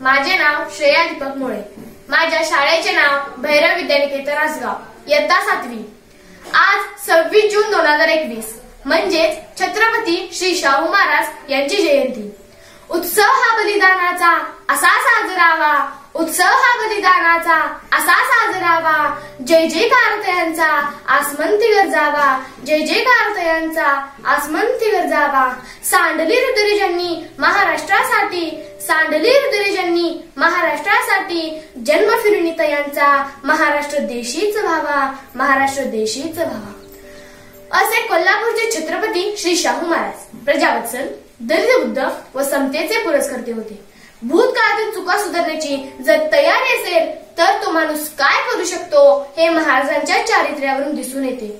माझे नाव श्रेया दीपक मुळे। माझ्या शाळेचे नाव भैरव विद्यानिकेतन आसगाव, इयत्ता 7वी। आज 26 जून 2021 म्हणजेच छत्रपती श्री शाहू महाराज यांची जयंती। उत्सव हा बलिदानाचा असा साजरावा, उत्सव हा बलिदानाचा असा साजरावा। जय जयकार तयांचा आसमंती गरजावा, जय जयकार तयांचा आसमंती गरजावा। सांडली रुद्रजन्नी महाराष्ट्रासाठी, सांडली रुद्रजन्नी महाराष्ट्रासाठी। जन्म फिरुनी तयांचा महाराष्ट्र देशीच व्हावा, महाराष्ट्र देशीच व्हावा। असे कोल्हापूरचे छत्रपती श्री शाहू महाराज प्रजावत्सल, दलित बुद्ध व समतेचे पुरस्कर्ते होते। भूतकाळातील चुका सुधारण्याची जर तयारी असेल तर तो माणूस काय करू शकतो हे महाराजांच्या चारित्र्यावरून दिसून येते।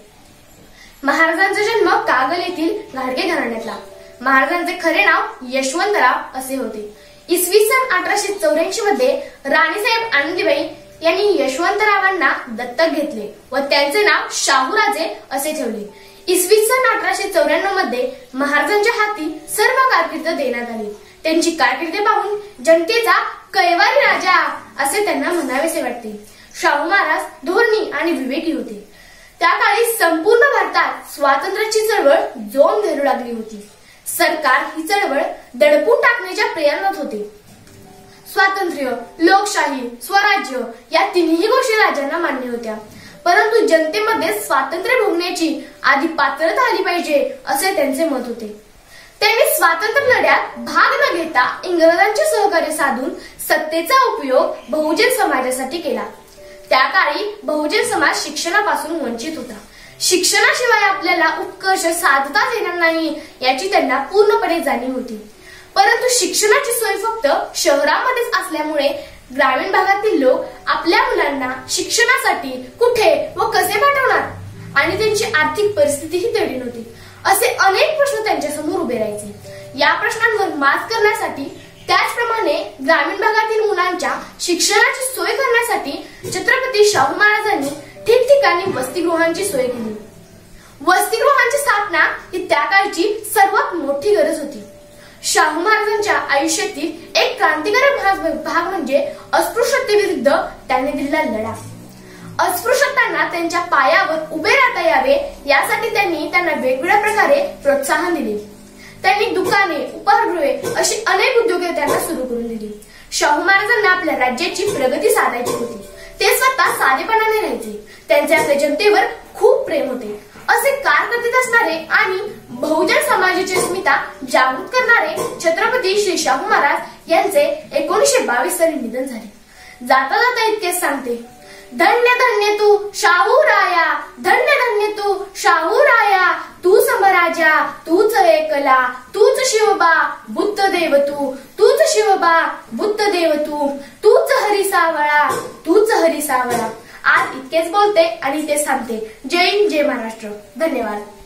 महाराजांचा जन्म कागल येथील घाडगे घराण्यातला। महाराजांचे खरे नाव यशवंतराव असे होते। इसवी सन 1884 मध्ये राणीसाहेब आनंदीबाई यांनी यशवंतरावांना दत्तक घेतले व त्यांचे नाव शाहूराजे असे ठेवले। इसवी सन 1894 मध्ये महाराजांच्या हाती सर्व कारकीर्द देण्यात आली। त्यांची कारकीर्द पाहून जनतेचा कैवारी राजा असे त्यांना म्हणावेसे वाटते। शाहू महाराज धोरणी आणि विवेकी होते। त्या काळी संपूर्ण भारतात स्वातंत्र्याची चळवळ जोम धरू लागली होती। सरकार ही चळवळ दडपून टाकण्याच्या प्रयत्नात होते। स्वातंत्र्य, लोकशाही, स्वराज्य या तिन्ही गोष्टी राजांना मान्य होत्या, परंतु जनतेमध्ये स्वातंत्र्य भोगण्याची आधी पात्रता आली पाहिजे असे त्यांचे मत होते। त्यांनी स्वातंत्र्य लढ्यात भाग न घेता इंग्रजांचे सहकार्य साधून सत्तेचा उपयोग बहुजन समाजासाठी केला। त्या काळी बहुजन समाज शिक्षणापासून वंचित होता। शिक्षणाशिवाय आपल्याला उत्कर्ष साधता येणार नाही याची त्यांना पूर्णपणे जाणीव होती, परंतु शिक्षणाची सोय फक्त शहरामध्येच असल्यामुळे ग्रामीण भागातील लोक आपल्या मुलांना शिक्षणासाठी कुठे व कसे पाठवणार आणि त्यांची आर्थिक परिस्थितीही तेवढी नव्हती। असे अनेक प्रश्न त्यांच्यासमोर उभे राहायचे। या प्रश्नांवर मात करण्यासाठी, त्याचप्रमाणे ग्रामीण भागातील मुलांच्या शिक्षणाची सोय करण्यासाठी छत्रपती शाहू महाराजांनी ठिकठिकाणी वसतिगृहांची सोय केली। वसतिगृहांची स्थापना ही त्या काळची सर्वात मोठी गरज होती। शाहू महाराजांच्या आयुष्यातील एक क्रांतिकारक भाग म्हणजे अस्पृश्यतेविरुद्ध त्यांनी दिलेला लढा। अस्पृश्यतांना त्यांच्या पायावर उभे राहता यावे यासाठी त्यांनी त्यांना वेगवेगळ्या प्रकारे प्रोत्साहन दिले। त्यांनी दुकाने, उपाहारगृहे अशी अनेक उद्योगे त्यांना सुरू करून दिली। शाहू महाराजांना आपल्या राज्याची प्रगती साधायची होती। ते स्वतः साधेपणाने राहायचे। त्यांचे आपल्या जनतेवर खूप प्रेम होते। असे कारकिर्दीत असणारे आणि बहुजन समाजाची अस्मिता जागृत करणारे छत्रपती श्री शाहू महाराज यांचे 1922 साली निधन झाले। जाता जाता इतकेच सांगते, धन्य धन्य तू शाहू राया, धन्य धन्य तू शाहू राया। तू समराजा, तूच एकला, तूच शिवबा बुद्ध देव तू, तूच शिवबा बुद्ध देव तू, तूच हरी सावळा, तूच हरी सावळा। आज इतकेच बोलते आणि ते सांगते। जय हिंद, जय महाराष्ट्र। धन्यवाद।